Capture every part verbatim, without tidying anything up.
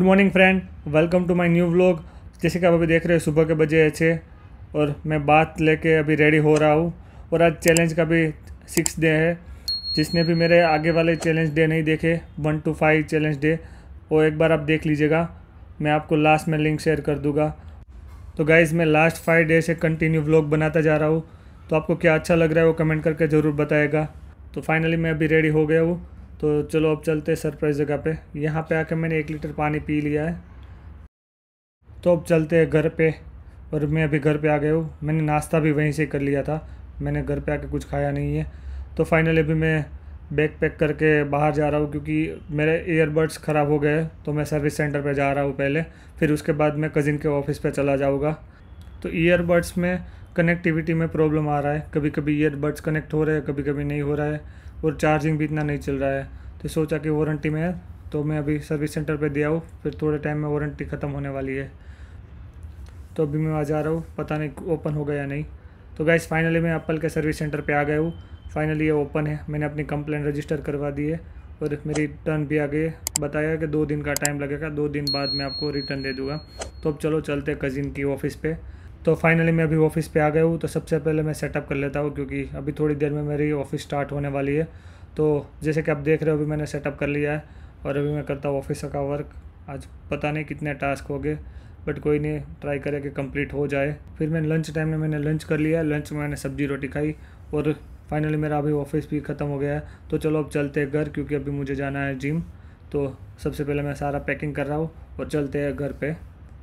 Morning friend, welcome to my new vlog. जैसे कि आप अभी देख रहे हो सुबह के बजे छः और मैं बात लेके अभी रेडी हो रहा हूँ। और आज चैलेंज का भी सिक्स डे है। जिसने भी मेरे आगे वाले चैलेंज डे नहीं देखे, one two five challenge day, वो एक बार आप देख लीजिएगा। मैं आपको लास्ट में लिंक शेयर कर दूँगा। तो गाइज़, मैं लास्ट फाइव डे से कंटिन्यू व्लॉग बनाता जा रहा हूँ। तो आपको क्या अच्छा लग रहा है वो कमेंट करके ज़रूर बताएगा। तो फाइनली मैं अभी रेडी हो गया हूँ। तो चलो अब चलते हैं सरप्राइज़ जगह पे। यहाँ पे आके मैंने एक लीटर पानी पी लिया है। तो अब चलते हैं घर पे। और मैं अभी घर पे आ गया हूँ। मैंने नाश्ता भी वहीं से कर लिया था, मैंने घर पे आके कुछ खाया नहीं है। तो फाइनली अभी मैं बैग पैक करके बाहर जा रहा हूँ, क्योंकि मेरे ईयरबड्स ख़राब हो गए। तो मैं सर्विस सेंटर पे जा रहा हूँ पहले, फिर उसके बाद मैं कज़िन के ऑफिस पे चला जाऊँगा। तो ईयरबड्स में कनेक्टिविटी में प्रॉब्लम आ रहा है। कभी कभी ईयरबड्स कनेक्ट हो रहे हैं, कभी कभी नहीं हो रहा है, और चार्जिंग भी इतना नहीं चल रहा है। तो सोचा कि वारंटी में है, तो मैं अभी सर्विस सेंटर पे दिया हूँ, फिर थोड़े टाइम में वारंटी ख़त्म होने वाली है। तो अभी मैं आ जा रहा हूँ, पता नहीं ओपन होगा या नहीं। तो गाइस, फाइनली मैं एप्पल के सर्विस सेंटर पे आ गया हूँ। फाइनली ये ओपन है। मैंने अपनी कंप्लेंट रजिस्टर करवा दी है और मेरी रिटर्न भी आ गई है। बताया कि दो दिन का टाइम लगेगा, दो दिन बाद मैं आपको रिटर्न दे दूँगा। तो अब चलो चलते हैं कज़िन की ऑफ़िस पे। तो फाइनली मैं अभी ऑफ़िस पे आ गया हूँ। तो सबसे पहले मैं सेटअप कर लेता हूँ, क्योंकि अभी थोड़ी देर में मेरी ऑफ़िस स्टार्ट होने वाली है। तो जैसे कि आप देख रहे हो, अभी मैंने सेटअप कर लिया है और अभी मैं करता हूँ ऑफिस का वर्क। आज पता नहीं कितने टास्क हो गए, बट कोई नहीं, ट्राई करें कि कंप्लीट हो जाए। फिर मैं लंच टाइम में मैंने लंच कर लिया है। लंच में मैंने सब्जी रोटी खाई और फाइनली मेरा अभी ऑफिस भी ख़त्म हो गया है। तो चलो अब चलते हैं घर, क्योंकि अभी मुझे जाना है जिम। तो सबसे पहले मैं सारा पैकिंग कर रहा हूँ और चलते हैं घर पे।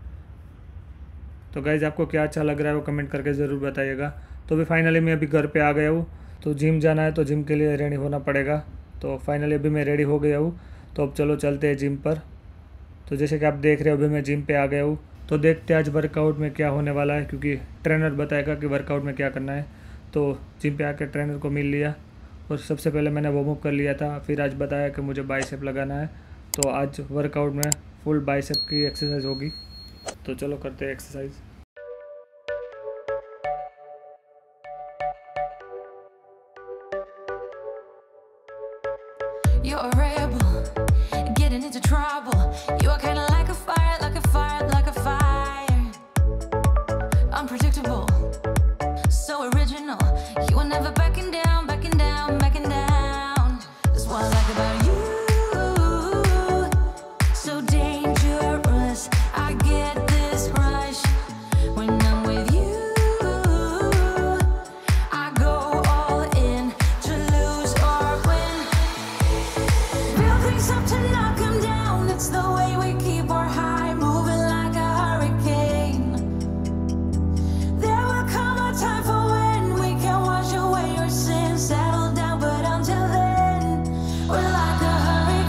तो गाइज़, आपको क्या अच्छा लग रहा है वो कमेंट करके ज़रूर बताइएगा। तो अभी फाइनली मैं अभी घर पे आ गया हूँ। तो जिम जाना है, तो जिम के लिए रेडी होना पड़ेगा। तो फाइनली अभी मैं रेडी हो गया हूँ। तो अब चलो चलते हैं जिम पर। तो जैसे कि आप देख रहे हो, अभी मैं जिम पे आ गया हूँ। तो देखते हैं आज वर्कआउट में क्या होने वाला है, क्योंकि ट्रेनर बताएगा कि वर्कआउट में क्या करना है। तो जिम पे आकर ट्रेनर को मिल लिया और सबसे पहले मैंने वार्म अप कर लिया था। फिर आज बताया कि मुझे बाइसेप लगाना है। तो आज वर्कआउट में फुल बाइसेप की एक्सरसाइज होगी। तो चलो करते हैं exercise. You're a rebel, getting into trouble. You are kinda like a fire, like a fire, like a fire. Unpredictable, so original. You are never backing down, backing down, backing down. That's what I like about you. So dangerous, I get this rush when I'm with you. I go all in to lose or win. Up to knock 'em down, it's the way we keep our high, moving like a hurricane. There will come a time for when we can wash away your sins, settle down, but until then, we're like a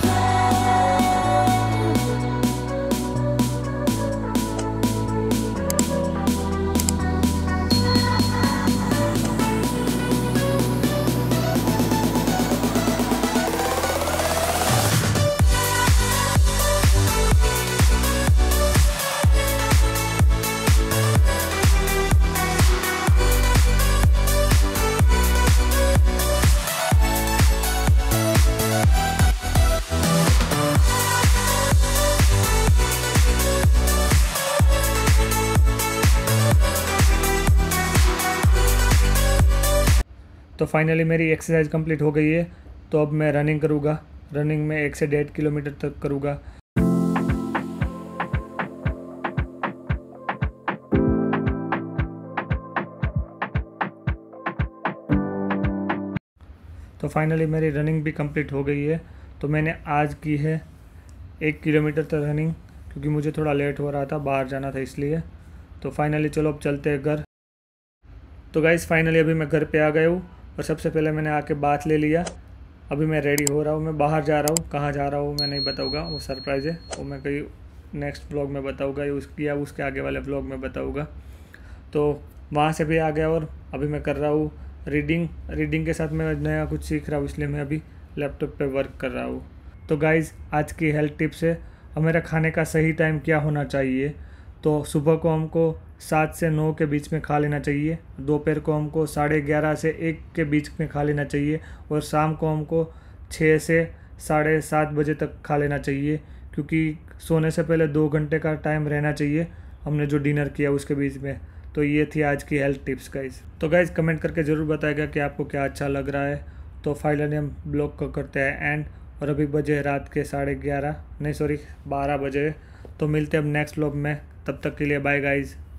तो finally मेरी exercise complete हो गई है। तो अब मैं running करूँगा। Running में एक से डेढ़ किलोमीटर तक करूँगा। तो फाइनली मेरी रनिंग भी कंप्लीट हो गई है। तो मैंने आज की है एक किलोमीटर तक रनिंग, क्योंकि मुझे थोड़ा लेट हो रहा था, बाहर जाना था इसलिए। तो फाइनली चलो अब चलते हैं घर। तो गाइज़, फाइनली अभी मैं घर पे आ गया हूँ और सबसे पहले मैंने आके बात ले लिया। अभी मैं रेडी हो रहा हूँ, मैं बाहर जा रहा हूँ। कहाँ जा रहा हूँ मैं नहीं बताऊँगा, वो सरप्राइज़ है। वो मैं कहीं नेक्स्ट व्लॉग में बताऊँगा या उसकी या उसके आगे वाले व्लॉग में बताऊँगा। तो वहाँ से भी आ गया और अभी मैं कर रहा हूँ रीडिंग। रीडिंग के साथ मैं नया कुछ सीख रहा हूँ, इसलिए मैं अभी लैपटॉप पे वर्क कर रहा हूँ। तो गाइज़, आज की हेल्थ टिप्स है, हमारे खाने का सही टाइम क्या होना चाहिए। तो सुबह को हमको सात से नौ के बीच में खा लेना चाहिए। दोपहर को हमको साढ़े ग्यारह से एक के बीच में खा लेना चाहिए। और शाम को हमको छः से साढ़े सात बजे तक खा लेना चाहिए, क्योंकि सोने से पहले दो घंटे का टाइम रहना चाहिए हमने जो डिनर किया उसके बीच में। तो ये थी आज की हेल्थ टिप्स गाइज। तो गाइज कमेंट करके ज़रूर बताएगा कि आपको क्या अच्छा लग रहा है। तो फाइनली हम ब्लॉग को करते हैं एंड, और अभी बजे रात के साढ़े ग्यारह नहीं सॉरी बारह बजे। तो मिलते हैं अब नेक्स्ट ब्लॉग में, तब तक के लिए बाय गाइज।